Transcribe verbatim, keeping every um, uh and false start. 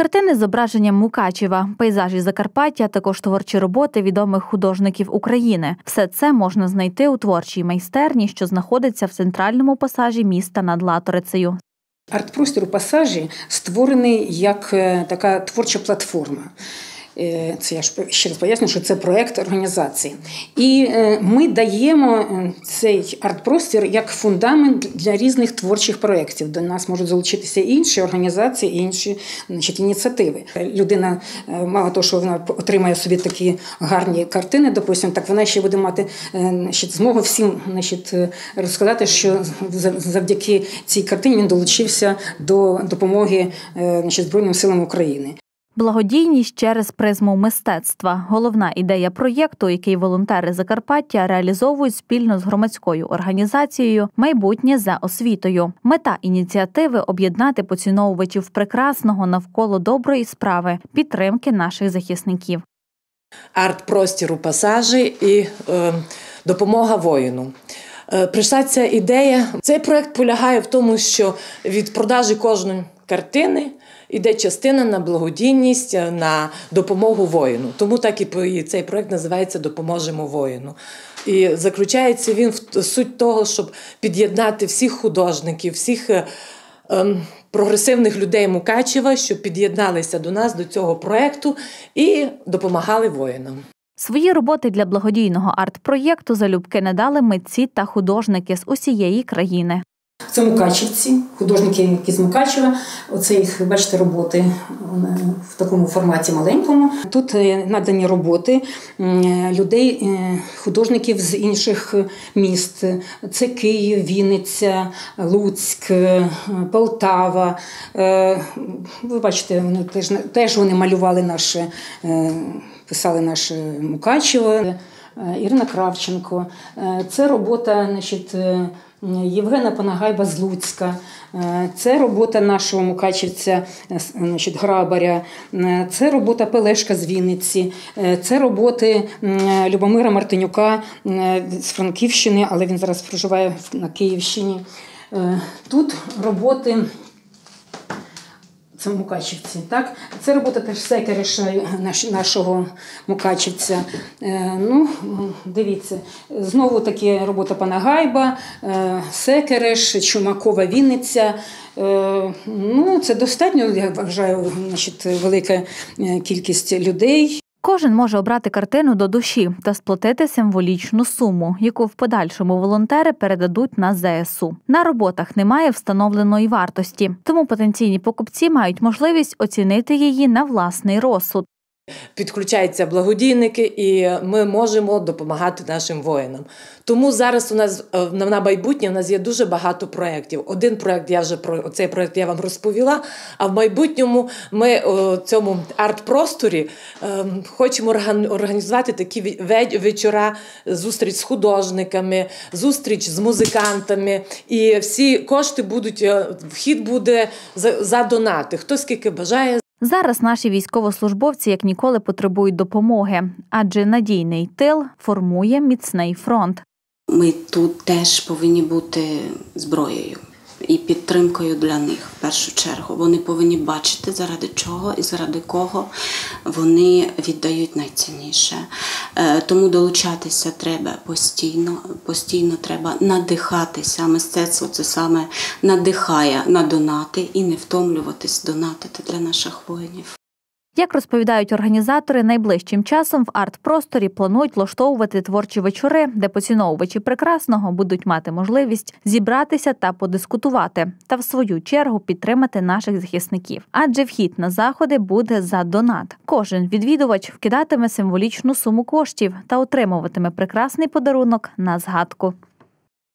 Картини з зображенням Мукачева, пейзажі Закарпаття, також творчі роботи відомих художників України. Все це можна знайти у творчій майстерні, що знаходиться в центральному пасажі міста над Латорицею. Арт-простір у пасажі створений як така творча платформа. Це я ж ще раз поясню, що це проєкт організації. І ми даємо цей арт-простір як фундамент для різних творчих проєктів. До нас можуть залучитися інші організації, інші, значить, ініціативи. Людина, мало того, що вона отримає собі такі гарні картини, допустимо, так вона ще буде мати, значить, змогу всім, значить, розказати, що завдяки цій картині він долучився до допомоги, значить, Збройним силам України. Благодійність через призму мистецтва – головна ідея проєкту, який волонтери Закарпаття реалізовують спільно з громадською організацією «Майбутнє за освітою». Мета ініціативи – об'єднати поціновувачів прекрасного навколо доброї справи, підтримки наших захисників. Арт-простір у пасажі і е, допомога воїну. Прийшла ця ідея. Цей проєкт полягає в тому, що від продажі кожної картини іде частина на благодійність, на допомогу воїну. Тому так і цей проєкт називається «Допоможемо воїну». І заключається він в суть того, щоб під'єднати всіх художників, всіх ем, прогресивних людей Мукачева, щоб під'єдналися до нас, до цього проєкту і допомагали воїнам. Свої роботи для благодійного арт-проєкту залюбки надали митці та художники з усієї країни. Це мукачівці, художники, які з Мукачева. Оце їх, бачите, роботи в такому форматі маленькому. Тут надані роботи людей, художників з інших міст. Це Київ, Вінниця, Луцьк, Полтава. Ви бачите, вони теж, теж вони малювали наше, писали наше Мукачево. Ірина Кравченко. Це робота, значить, Євгена Панагайба з Луцька. Це робота нашого мукачівця, значить, Грабаря. Це робота Пелешка з Вінниці. Це роботи Любомира Мартинюка з Франківщини, але він зараз проживає на Київщині. Тут роботи, це мукачівці, так? Це робота теж Секереша, нашого мукачівця. Ну, дивіться, знову таки робота Панагайба, Секереш, Чумакова, Вінниця. Ну, це достатньо, я вважаю, значить, велика кількість людей. Кожен може обрати картину до душі та сплатити символічну суму, яку в подальшому волонтери передадуть на зе ес у. На роботах немає встановленої вартості, тому потенційні покупці мають можливість оцінити її на власний розсуд. Підключаються благодійники, і ми можемо допомагати нашим воїнам. Тому зараз у нас на майбутнє у нас є дуже багато проєктів. Один проєкт, я вже про цей проєкт я вам розповіла, а в майбутньому ми у цьому арт-просторі хочемо організувати такі вечора, зустріч з художниками, зустріч з музикантами. І всі кошти будуть, вхід буде за, за донати, хто скільки бажає. Зараз наші військовослужбовці як ніколи потребують допомоги, адже надійний тил формує міцний фронт. Ми тут теж повинні бути зброєю і підтримкою для них, в першу чергу. Вони повинні бачити, заради чого і заради кого вони віддають найцінніше. Тому долучатися треба постійно, постійно треба надихатися. Мистецтво це саме надихає на донати і не втомлюватись донатити для наших воїнів. Як розповідають організатори, найближчим часом в арт-просторі планують влаштовувати творчі вечори, де поціновувачі прекрасного будуть мати можливість зібратися та подискутувати, та в свою чергу підтримати наших захисників. Адже вхід на заходи буде за донат. Кожен відвідувач вкидатиме символічну суму коштів та отримуватиме прекрасний подарунок на згадку.